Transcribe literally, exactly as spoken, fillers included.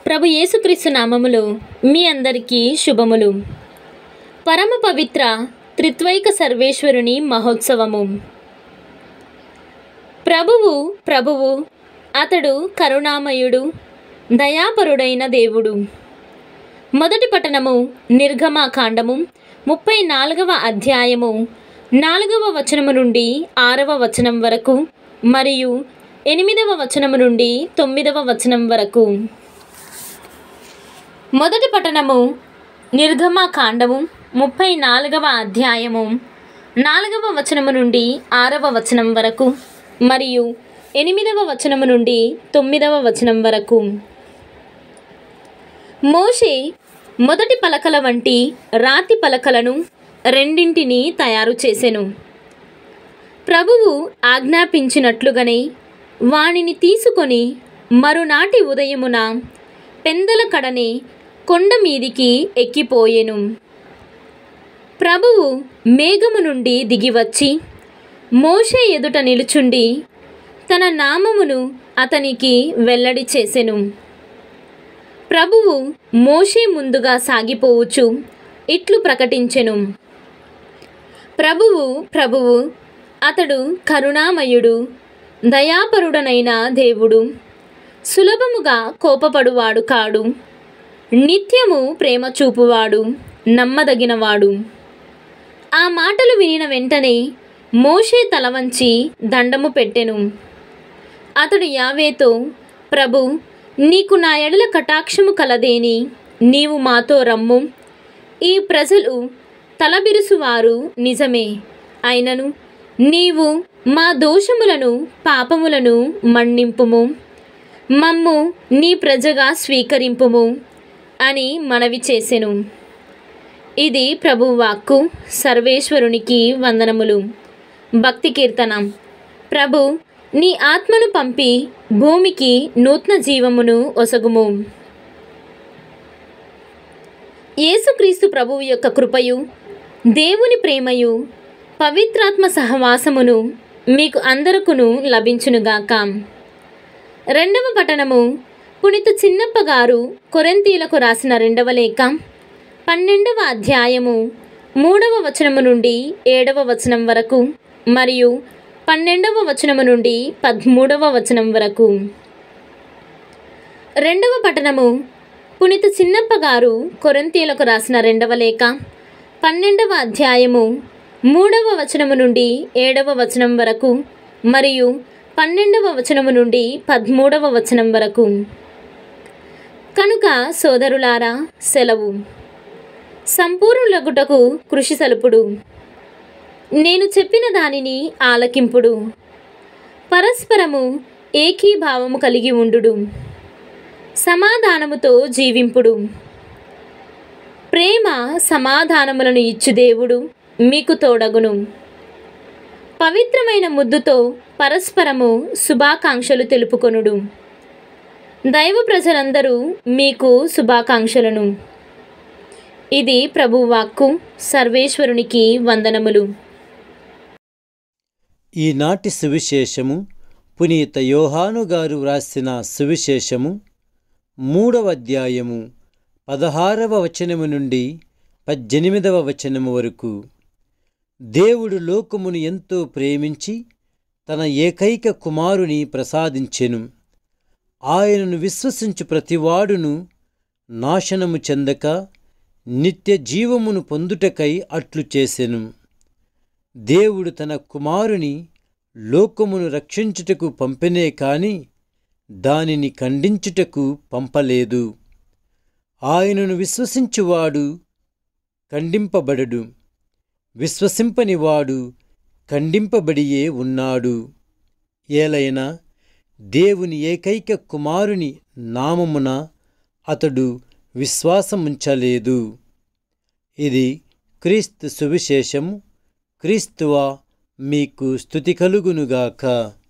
ప్రభు యేసుక్రీస్తు నామములో మీ అందరికీ శుభములు. పరమ పవిత్ర త్రిత్వైక సర్వేశ్వరుని మహోత్సవము. ప్రభువు ప్రభువు అతడు కరుణామయుడు, దయాపరుడైన దేవుడు. మొదటి పట్టణము నిర్గమాకాండము ముప్పై నాలుగవ అధ్యాయము నాలుగవ వచనము నుండి ఆరవ వచనం వరకు మరియు ఎనిమిదవ వచనము నుండి తొమ్మిదవ వచనం వరకు. మొదటి పట్టణము నిర్గమాకాండము ముప్పై నాలుగవ అధ్యాయము నాలుగవ వచనము నుండి ఆరవ వచనం వరకు మరియు ఎనిమిదవ వచనము నుండి తొమ్మిదవ వచనం వరకు. మోషే మొదటి పలకల వంటి రాతి పలకలను రెండింటిని తయారు చేసెను. ప్రభువు ఆజ్ఞాపించినట్లుగానే వానిని తీసుకొని మరునాటి ఉదయమున పెందల కడనే కొండ మీదికి ఎక్కిపోయెను. ప్రభువు మేఘము నుండి దిగివచ్చి మోషే ఎదుట నిలుచుండి తన నామమును అతనికి వెల్లడి చేసెను. ప్రభువు మోషే ముందుగా సాగిపోవచ్చు ఇట్లు ప్రకటించెను. ప్రభువు ప్రభువు అతడు కరుణామయుడు, దయాపరుడనైన దేవుడు, సులభముగా కోపపడువాడు కాడు, నిత్యము ప్రేమ చూపువాడు, నమ్మదగినవాడు. ఆ మాటలు వినిన వెంటనే మోషే తల వంచి దండము పెట్టెను. అతడు యావేతో, ప్రభు, నీకు నా ఎడల కటాక్షము కలదేని నీవు మాతో రమ్ము. ఈ ప్రజలు తలబిరుసువారు నిజమే, అయినను నీవు మా దోషములను పాపములను మన్నింపుము, మమ్ము నీ ప్రజగా స్వీకరింపుము అని మనవి చేసెను. ఇది ప్రభువాక్కు. సర్వేశ్వరునికి వందనములు. భక్తి కీర్తనం. ప్రభు, నీ ఆత్మను పంపి భూమికి నూతన జీవమును ఒసగుము. యేసుక్రీస్తు ప్రభువు యొక్క కృపయు, దేవుని ప్రేమయు, పవిత్రాత్మ సహవాసమును మీకు అందరకును లభించునుగాక. రెండవ పట్టణము పునీత చిన్నప్ప గారు కొరింథీయులకు రాసిన రెండవ లేఖ పన్నెండవ అధ్యాయము మూడవ వచనము నుండి ఏడవ వచనం వరకు మరియు పన్నెండవ వచనము నుండి పదమూడవ వచనం వరకు. రెండవ పట్టణము పునీత చిన్నప్ప గారు కొరింథీయులకు రాసిన రెండవ లేఖ పన్నెండవ అధ్యాయము మూడవ వచనము నుండి ఏడవ వచనం వరకు మరియు పన్నెండవ వచనము నుండి పదమూడవ వచనం వరకు. కనుక సోదరులారా, సెలవు. సంపూర్ణులగుటకు కృషి సలుపుడు. నేను చెప్పిన దానిని ఆలకింపుడు. పరస్పరము ఏకీభావము కలిగి ఉండుడు. సమాధానముతో జీవింపుడు. ప్రేమ సమాధానములను ఇచ్చు దేవుడు మీకు తోడగును. పవిత్రమైన ముద్దుతో పరస్పరము శుభాకాంక్షలు తెలుపుకొనుడు. దైవ ప్రజలందరూ మీకు శుభాకాంక్షలను. ఇది ప్రభువాక్కు. సర్వేశ్వరునికి వందనములు. ఈనాటి సువిశేషము పునీత యోహాను గారు వ్రాసిన సువిశేషము మూడవ అధ్యాయము పదహారవ వచనము నుండి పద్దెనిమిదవ వచనము వరకు. దేవుడు లోకమును ఎంతో ప్రేమించి తన ఏకైక కుమారుని ప్రసాదించెను. ఆయనను విశ్వసించు ప్రతివాడును నాశనము చెందక నిత్య జీవమును పొందుటకై అట్లు చేసెను. దేవుడు తన కుమారుని లోకమును రక్షించుటకు పంపెనే కాని దానిని ఖండించుటకు పంపలేదు. ఆయనను విశ్వసించువాడు ఖండింపబడడు, విశ్వసింపనివాడు ఖండింపబడియే ఉన్నాడు. ఏలైనా దేవుని ఏకైక కుమారుని నామమున అతడు విశ్వాసముంచలేదు. ఇది క్రీస్తు సువిశేషము. క్రీస్తువా మీకు స్తుతి కలుగునుగాక.